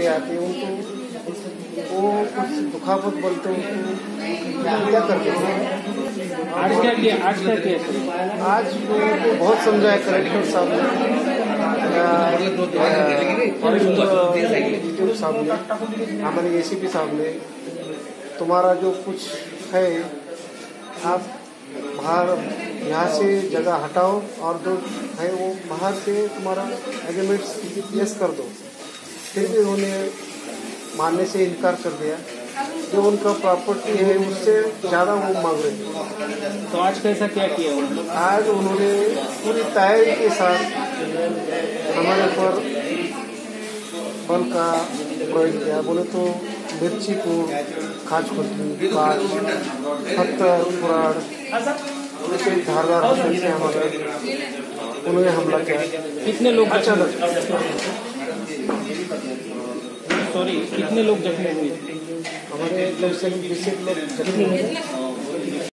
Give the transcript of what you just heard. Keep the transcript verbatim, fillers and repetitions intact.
आके उनको वो कुछ दुखापत बोलते हैं, उनको क्या करते हैं। आज क्या किया आज क्या किया आज लोगों को बहुत समझाया कलेक्टर साहब ने या साहब ने, हमारे एसीपी साहब ने, तुम्हारा जो कुछ है आप बाहर यहाँ से जगह हटाओ और जो है वो बाहर से तुम्हारा एग्रीमेंट यस कर दो। फिर भी उन्होंने मानने से इनकार कर दिया। जो उनका प्रॉपर्टी है उससे ज़्यादा वो मांग रहे हैं। तो आज कैसा क्या किया उन्होंने? आज उन्होंने पूरी तैयारी के साथ हमारे ऊपर बल का प्रयोग किया। बोले तो मिर्ची को खाज खुर्ची काज पत्थर कुराड़ ऐसे धारदार हथियार से हमारे उन्होंने हमला किया। कितने लोग अचानक सॉरी कितने लोग जख्मी हुए? हमारे कम से कम बीस लोग जख्मी हुए।